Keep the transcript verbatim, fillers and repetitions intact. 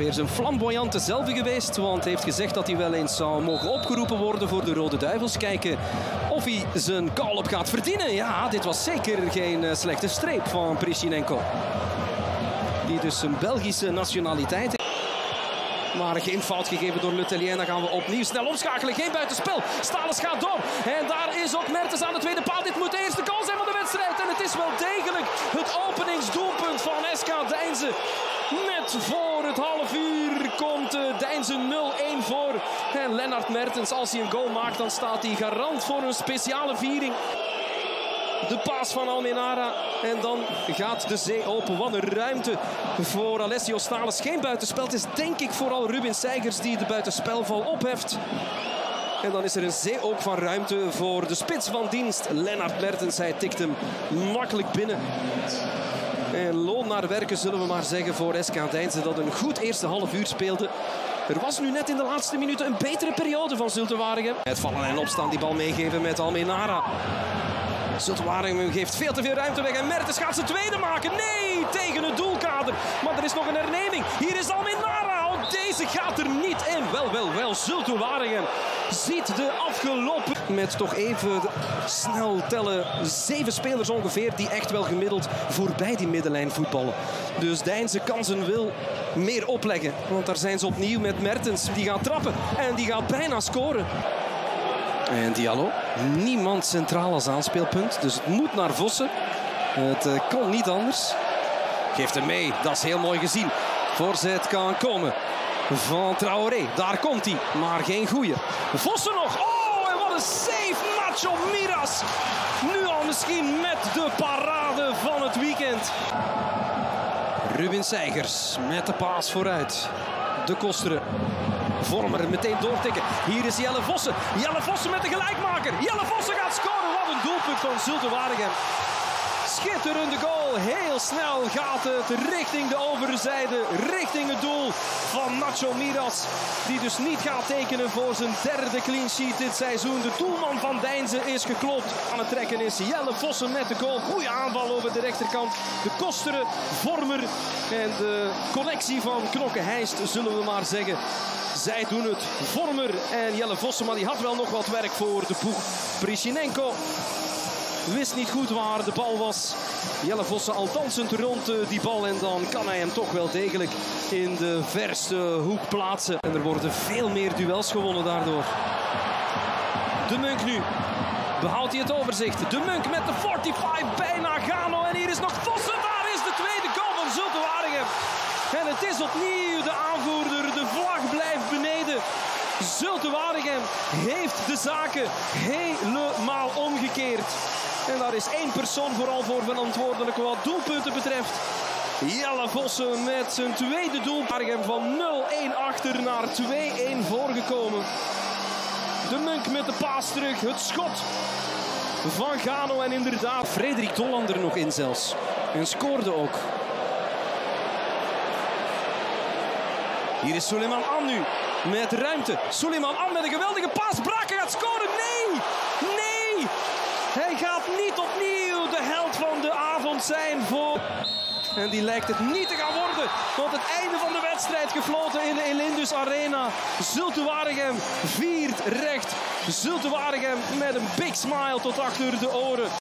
weer zijn flamboyante zelfde geweest, want hij heeft gezegd dat hij wel eens zou mogen opgeroepen worden voor de Rode Duivels. Kijken of hij zijn call-up gaat verdienen. Ja, dit was zeker geen uh, slechte streep van Prishinenko, die dus een Belgische nationaliteit heeft. Maar geen fout gegeven door Letellier. Dan gaan we opnieuw snel omschakelen. Geen buitenspel. Stales gaat door. En daar is ook Mertens aan de tweede paal. Dit moet de eerste goal zijn van de wedstrijd. En het is wel degelijk het openingsdoelpunt van S K Deinze. Net voor het half uur komt Deinze nul één voor. En Lennart Mertens, als hij een goal maakt, dan staat hij garant voor een speciale viering. De paas van Almenara en dan gaat de zee open. Wat een ruimte voor Alessio Stales. Geen buitenspel. Het is denk ik vooral Rubin Seigers die de buitenspelval opheft. En dan is er een zee ook van ruimte voor de spits van dienst. Lennart Mertens, hij tikt hem makkelijk binnen. En loon naar werken, zullen we maar zeggen, voor S K Deinze, dat een goed eerste half uur speelde. Er was nu net in de laatste minuten een betere periode van Zulte Waregem. Het vallen en opstaan, die bal meegeven met Almenara. Zulte Waregem geeft veel te veel ruimte weg en Mertens gaat zijn tweede maken. Nee, tegen het doelkader. Maar er is nog een herneming. Hier is Almenara. Oh, deze gaat er niet in. Wel, wel, wel. Zulte Waregem ziet de afgelopen. Met toch even snel tellen. Zeven spelers ongeveer die echt wel gemiddeld voorbij die middenlijn voetballen. Dus Deinze kan zijn wil meer opleggen. Want daar zijn ze opnieuw met Mertens. Die gaat trappen en die gaat bijna scoren. En Diallo, niemand centraal als aanspeelpunt, dus het moet naar Vossen. Het uh, kon niet anders. Geeft hem mee, dat is heel mooi gezien. Voorzet kan komen van Traoré, daar komt hij, maar geen goeie. Vossen nog, oh en wat een save, Nacho Miras. Nu al misschien met de parade van het weekend. Rubin Seigers met de paas vooruit. De Kosteren. Vormer meteen doortikken. Hier is Jelle Vossen. Jelle Vossen met de gelijkmaker. Jelle Vossen gaat scoren. Wat een doelpunt van Zulte Waregem. Schitterende goal. Heel snel gaat het richting de overzijde. Richting het doel van Nacho Miras. Die dus niet gaat tekenen voor zijn derde clean sheet dit seizoen. De doelman van Deinze is geklopt. Aan het trekken is Jelle Vossen met de goal. Goeie aanval over de rechterkant. De Kosteren, Vormer en de collectie van Knokke-Heist, zullen we maar zeggen. Zij doen het. Vormer en Jelle Vossen, maar die had wel nog wat werk voor de ploeg. Prishinenko wist niet goed waar de bal was. Jelle Vossen al dansend rond die bal en dan kan hij hem toch wel degelijk in de verste hoek plaatsen. En er worden veel meer duels gewonnen daardoor. De Munk nu. Behoudt hij het overzicht. De Munk met de vijfenveertig, bijna Gano. En hier is nog Vossen. Daar is de tweede goal van Zulte Waregem. En het is opnieuw de aanvoerder. De vlag blijft beneden. Zulte Waregem heeft de zaken helemaal omgekeerd. En daar is één persoon vooral voor verantwoordelijk wat doelpunten betreft. Jelle Vossen met zijn tweede doel. Waregem van nul één achter naar twee één voorgekomen. De Munk met de paas terug. Het schot van Gano en inderdaad Frederik Dolland er nog in zelfs. En scoorde ook. Hier is Suleiman An nu met ruimte. Suleiman An met een geweldige paas. Braken gaat scoren. Nee! Nee! Hij gaat niet opnieuw de held van de avond zijn voor... En die lijkt het niet te gaan worden. Tot het einde van de wedstrijd gefloten in de Elindus Arena. Zulte Waregem viert recht. Zulte Waregem met een big smile tot achter de oren.